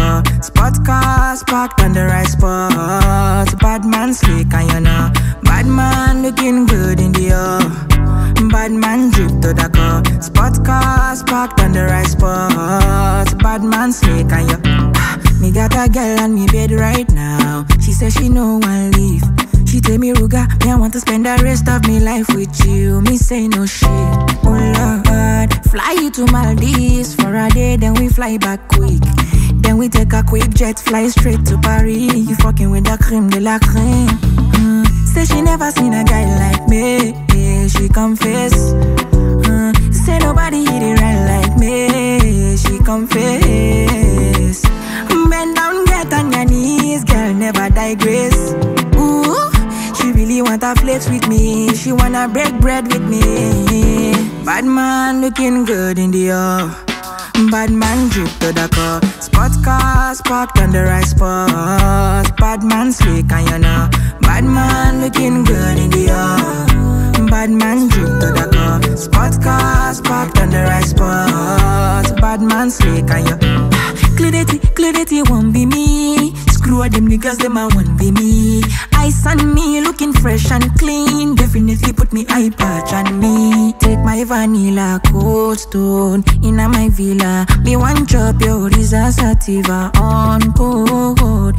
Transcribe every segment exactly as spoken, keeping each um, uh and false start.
car. Spot cars parked on the right spot. Bad man slick and you know. Bad man looking good in the air. Bad man drip to the car. Spot cars parked on the right spot. Bad man slick and you. Me got a girl on me bed right now. She says she no one leave. She tell me, Ruga, me I want to spend the rest of me life with you. Me say no shit. Oh Lord, fly you to Maldives for a day, then we fly back quick. Then we take a quick jet, fly straight to Paris. You fucking with the creme de la creme. Mm. Say she never seen a guy like me. Yeah, she confess. Mm. Say nobody hit it right like me. She confess. Bend down, get on your knees, girl, never digress. Ooh. She really wanna flex with me. She wanna break bread with me. Bad man looking good in the air. Bad man drip to the car. Spot cars parked on the right spot. Bad man slick and you know. Bad man looking good in the air. Bad man drip to the car. Spot cars parked on the right spot. Bad man slick and you. Clarity, clarity won't be me. Screw all them niggas, them I won't be me. Ice on me, looking fresh and clean. Definitely put me eye patch on me. Take my vanilla cold stone inna my villa. Me one drop your Risa Sativa on cold,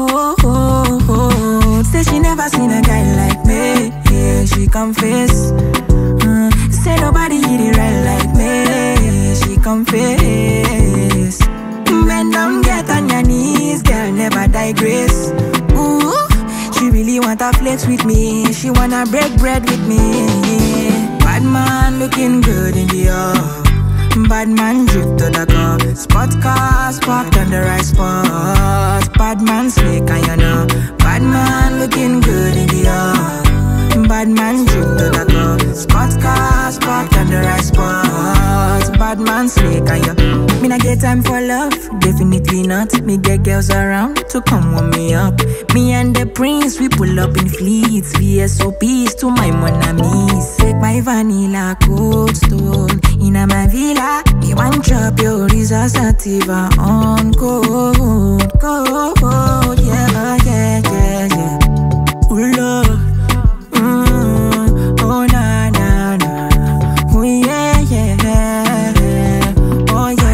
cold. Say she never seen a guy like me. Yeah, she confess. Uh, say nobody hit it right like me. She confess. Bend down, get on your knees, girl, never digress. Ooh, she really wanna flex with me. She wanna break bread with me. Bad man looking good in the air. Bad man drip to the car. Spot cars parked on the right spot. Bad man slick and you know. Bad man looking good in the air. Bad man drip to the car. Spot cars parked on the right spot. Bad man slick and you. Me not get time for love, definitely not. Me get girls around to come warm me up. Me and the prince, we pull up in fleets. V S O Ps to my mon amis. Take my vanilla cold stone inna my villa. Me one drop your Risa Sativa on cold, cold. Yeah, yeah, yeah, yeah. Ooh, love. Mm, oh, na, na, na. Oh, yeah, yeah. Oh, yeah.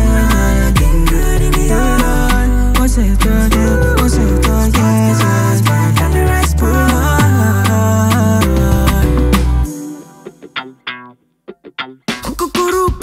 Kukuru